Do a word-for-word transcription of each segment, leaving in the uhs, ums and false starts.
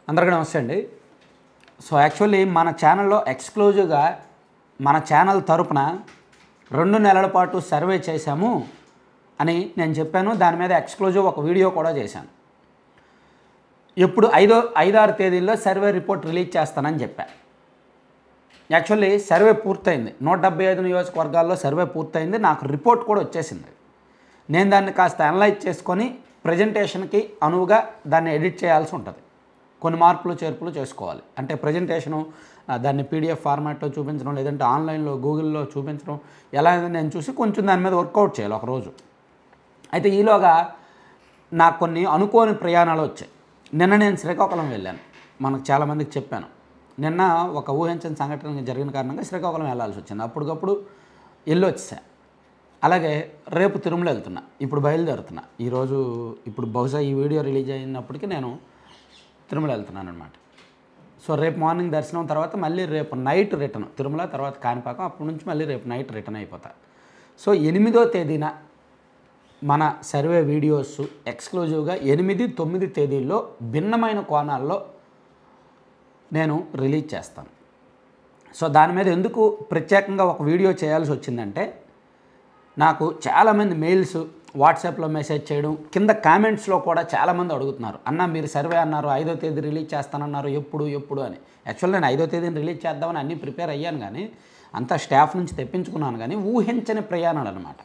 అందరికీ నమస్తే అండి. సో యాక్చువల్లీ మన ఛానల్లో ఎక్స్క్లూజివ్గా మన ఛానల్ తరపున రెండు నెలల పాటు సర్వే చేశాము అని నేను చెప్పాను. దాని మీద ఎక్స్క్లూజివ్ ఒక వీడియో కూడా చేశాను. ఇప్పుడు ఐదో ఐదారు తేదీల్లో సర్వే రిపోర్ట్ రిలీజ్ చేస్తానని చెప్పా. యాక్చువల్లీ సర్వే పూర్తయింది. నూట డెబ్బై ఐదు నియోజకవర్గాల్లో సర్వే పూర్తయింది. నాకు రిపోర్ట్ కూడా వచ్చేసింది. నేను దాన్ని కాస్త అనలైజ్ చేసుకొని ప్రజెంటేషన్కి అనువుగా దాన్ని ఎడిట్ చేయాల్సి ఉంటుంది. కొన్ని మార్పులు చేర్పులు చేసుకోవాలి. అంటే ప్రజెంటేషను దాన్ని పీడిఎఫ్ ఫార్మాట్లో చూపించడం, లేదంటే ఆన్లైన్లో గూగుల్లో చూపించడం ఎలా నేను చూసి కొంచెం దాని మీద వర్కౌట్ చేయాలి ఒకరోజు. అయితే ఈలోగా నాకు కొన్ని అనుకోని ప్రయాణాలు వచ్చాయి. నిన్న నేను శ్రీకాకుళం వెళ్ళాను. మనకు చాలామందికి చెప్పాను. నిన్న ఒక ఊహించని సంఘటన జరిగిన కారణంగా శ్రీకాకుళం వెళ్ళాల్సి వచ్చింది. అప్పటికప్పుడు వెళ్ళి వచ్చేసా. అలాగే రేపు తిరుమల వెళ్తున్నా. ఇప్పుడు బయలుదేరుతున్నా. ఈరోజు ఇప్పుడు బహుశా ఈ వీడియో రిలీజ్ అయినప్పటికీ నేను తిరుమల వెళ్తున్నాను అనమాట. సో రేపు మార్నింగ్ దర్శనం తర్వాత మళ్ళీ రేపు నైట్ రిటర్న్ తిరుమల, తర్వాత కాణిపాకం, అప్పటి నుంచి మళ్ళీ రేపు నైట్ రిటర్న్ అయిపోతా. సో ఎనిమిదో తేదీన మన సర్వే వీడియోస్ ఎక్స్క్లూజివ్గా ఎనిమిది తొమ్మిది తేదీల్లో భిన్నమైన కోణాల్లో నేను రిలీజ్ చేస్తాను. సో దాని మీద ఎందుకు ప్రత్యేకంగా ఒక వీడియో చేయాల్సి వచ్చిందంటే, నాకు చాలామంది మెయిల్స్, వాట్సాప్లో మెసేజ్ చేయడం, కింద కామెంట్స్లో కూడా చాలామంది అడుగుతున్నారు, అన్న మీరు సర్వే అన్నారు, ఐదో తేదీ రిలీజ్ చేస్తానన్నారు, ఎప్పుడు ఎప్పుడు అని. యాక్చువల్ నేను ఐదో తేదీని రిలీజ్ చేద్దామని అన్నీ ప్రిపేర్ అయ్యాను, కానీ అంతా స్టాఫ్ నుంచి తెప్పించుకున్నాను. కానీ ఊహించని ప్రయాణాలు అనమాట.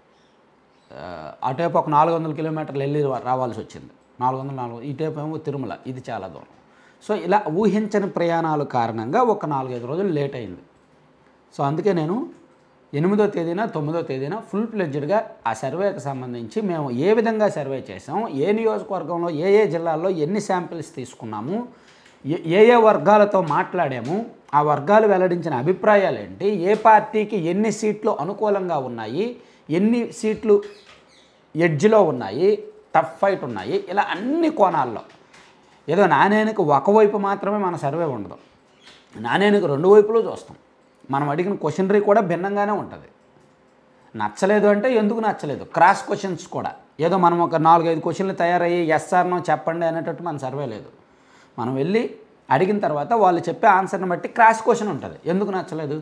అటువైపు ఒక నాలుగు వందల కిలోమీటర్లు వెళ్ళి రావాల్సి వచ్చింది. నాలుగు వందల నాలుగు ఇటువైపు ఏమో తిరుమల, ఇది చాలా దూరం. సో ఇలా ఊహించని ప్రయాణాల కారణంగా ఒక నాలుగైదు రోజులు లేట్ అయింది. సో అందుకే నేను ఎనిమిదో తేదీన తొమ్మిదో తేదీన ఫుల్ ప్లెడ్జ్డ్గా ఆ సర్వేకి సంబంధించి మేము ఏ విధంగా సర్వే చేసాం, ఏ నియోజకవర్గంలో ఏ ఏ జిల్లాల్లో ఎన్ని శాంపిల్స్ తీసుకున్నాము, ఏ ఏ వర్గాలతో మాట్లాడాము, ఆ వర్గాలు వెల్లడించిన అభిప్రాయాలు ఏంటి, ఏ పార్టీకి ఎన్ని సీట్లు అనుకూలంగా ఉన్నాయి, ఎన్ని సీట్లు ఎడ్జ్లో ఉన్నాయి, టఫ్ ఫైట్ ఉన్నాయి, ఇలా అన్ని కోణాల్లో. ఏదో నాణేనికి ఒకవైపు మాత్రమే మన సర్వే ఉండదు. నాణేనికి రెండు వైపులు చూస్తాం. మనం అడిగిన క్వశ్చనరీ కూడా భిన్నంగానే ఉంటుంది. నచ్చలేదు అంటే ఎందుకు నచ్చలేదు, క్రాస్ క్వశ్చన్స్ కూడా. ఏదో మనం ఒక నాలుగైదు క్వశ్చన్లు తయారయ్యి ఎస్ఆర్నో చెప్పండి అనేటట్టు మన సర్వే లేదు. మనం వెళ్ళి అడిగిన తర్వాత వాళ్ళు చెప్పే ఆన్సర్ని బట్టి క్రాస్ క్వశ్చన్ ఉంటుంది. ఎందుకు నచ్చలేదు,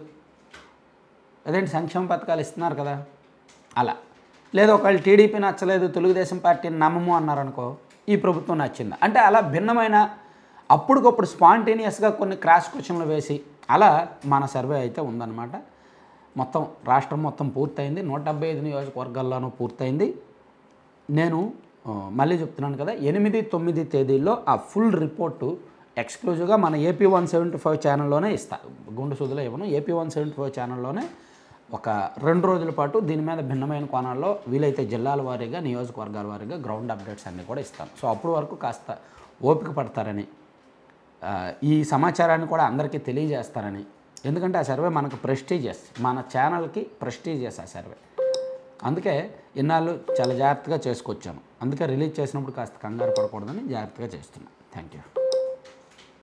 అదేంటి సంక్షేమ పథకాలు ఇస్తున్నారు కదా అలా. లేదు ఒకవేళ టీడీపీ నచ్చలేదు, తెలుగుదేశం పార్టీని నమ్మము అన్నారనుకో, ఈ ప్రభుత్వం నచ్చింది అంటే అలా భిన్నమైన అప్పటికప్పుడు స్పాంటేనియస్గా కొన్ని క్రాస్ క్వశ్చన్లు వేసి అలా మన సర్వే అయితే ఉందన్నమాట. మొత్తం రాష్ట్రం మొత్తం పూర్తయింది. నూట డెబ్బై ఐదు నియోజకవర్గాల్లోనూ పూర్తయింది. నేను మళ్ళీ చెప్తున్నాను కదా, ఎనిమిది తొమ్మిది తేదీల్లో ఆ ఫుల్ రిపోర్టు ఎక్స్క్లూజివ్గా మన ఏపీ వన్ సెవెంటీ ఫైవ్ ఛానల్లోనే ఇస్తా. గుండు సుదులో ఇవ్వను. ఏపీ వన్ సెవెంటీ ఫైవ్ ఛానల్లోనే ఒక రెండు రోజుల పాటు దీని మీద భిన్నమైన కోణాల్లో వీలైతే జిల్లాల వారీగా, నియోజకవర్గాల వారీగా గ్రౌండ్ అప్డేట్స్ అన్నీ కూడా ఇస్తాను. సో అప్పటి వరకు కాస్త ఓపిక పడతారని, ఈ సమాచారాన్ని కూడా అందరికీ తెలియజేస్తారని. ఎందుకంటే ఆ సర్వే మనకు ప్రెస్టీజియస్, మన ఛానల్కి ప్రెస్టీజియస్ ఆ సర్వే. అందుకే ఇన్నాళ్ళు చాలా జాగ్రత్తగా చేసుకొచ్చాను. అందుకే రిలీజ్ చేసినప్పుడు కాస్త కంగారు పడకూడదని జాగ్రత్తగా చేస్తున్నాను. Thank you.